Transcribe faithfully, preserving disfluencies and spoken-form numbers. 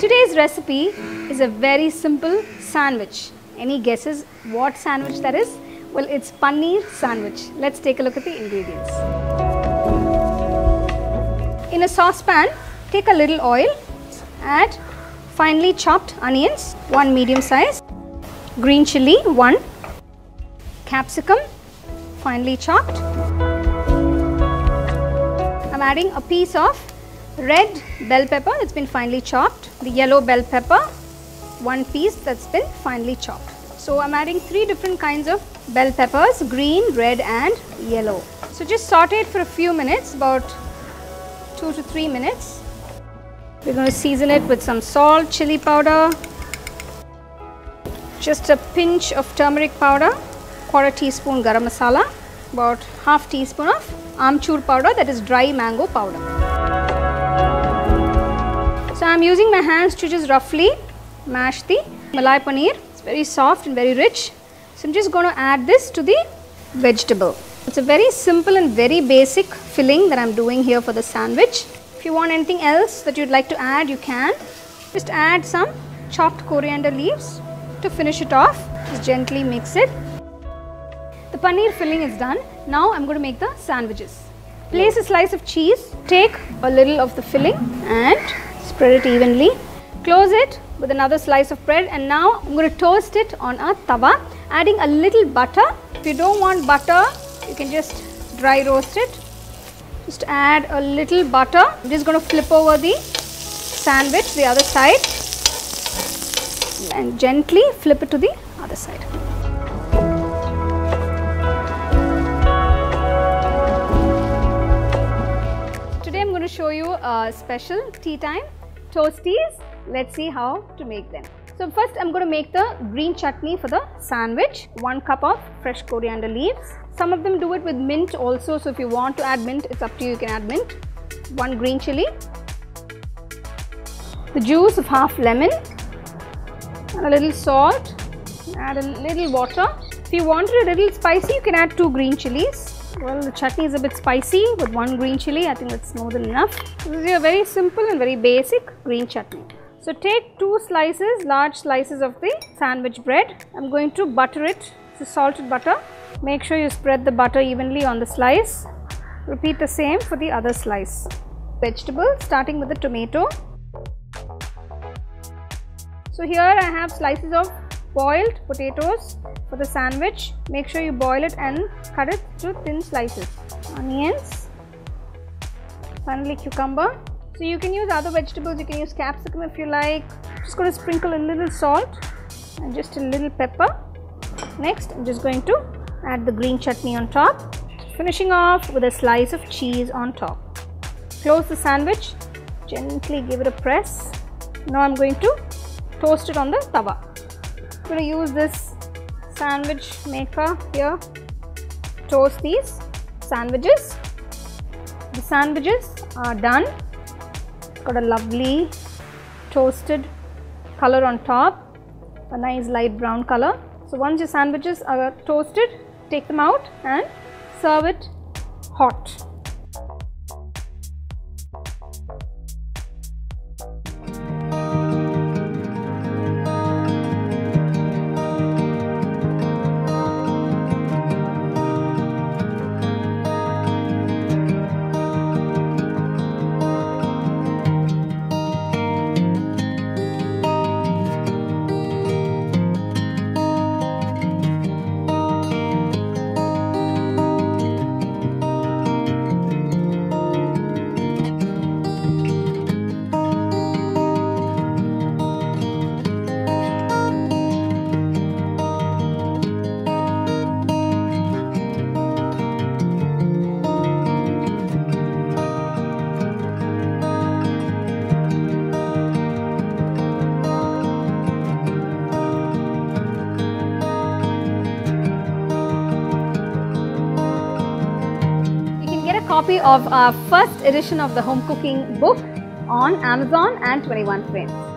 Today's recipe is a very simple sandwich. Any guesses what sandwich that is? Well, it's paneer sandwich. Let's take a look at the ingredients. In a saucepan, take a little oil, add finely chopped onions, one medium size, green chilli, one, capsicum, finely chopped. I'm adding a piece of red bell pepper that's been finely chopped, the yellow bell pepper, one piece that's been finely chopped. So I'm adding three different kinds of bell peppers, green, red and yellow. So just saute it for a few minutes, about two to three minutes. We're going to season it with some salt, chili powder, just a pinch of turmeric powder, quarter teaspoon garam masala, about half teaspoon of amchur powder, that is dry mango powder. So I'm using my hands to just roughly mash the malai paneer. It's very soft and very rich. So I'm just going to add this to the vegetable. It's a very simple and very basic filling that I'm doing here for the sandwich. If you want anything else that you'd like to add, you can. Just add some chopped coriander leaves to finish it off. Just gently mix it. The paneer filling is done. Now I'm going to make the sandwiches. Place a slice of cheese, take a little of the filling and spread it evenly. Close it with another slice of bread, and now I'm going to toast it on a tawa, adding a little butter. If you don't want butter, you can just dry roast it. Just add a little butter. I'm just going to flip over the sandwich the other side and gently flip it to the other side. Today I'm going to show you a special tea time toasties. Let's see how to make them. So first I'm going to make the green chutney for the sandwich. One cup of fresh coriander leaves. Some of them do it with mint also, so if you want to add mint, it's up to you, you can add mint. One green chilli, the juice of half lemon, and a little salt, add a little water. If you want it a little spicy, you can add two green chilies. Well, the chutney is a bit spicy with one green chili. I think that's more than enough. This is a very simple and very basic green chutney. So take two slices, large slices of the sandwich bread. I'm going to butter it. It's a salted butter. Make sure you spread the butter evenly on the slice. Repeat the same for the other slice. Vegetables, starting with the tomato. So here I have slices of boiled potatoes for the sandwich. Make sure you boil it and cut it to thin slices. Onions, finally cucumber. So you can use other vegetables, you can use capsicum if you like. Just going to sprinkle a little salt and just a little pepper. Next I'm just going to add the green chutney on top, finishing off with a slice of cheese on top. Close the sandwich, gently give it a press. Now I'm going to toast it on the tawa. I'm going to use this sandwich maker here, toast these sandwiches. The sandwiches are done. It's got a lovely toasted color on top, a nice light brown color. So once your sandwiches are toasted, take them out and serve it hot. Copy of our first edition of the home cooking book on Amazon and twenty-one frames.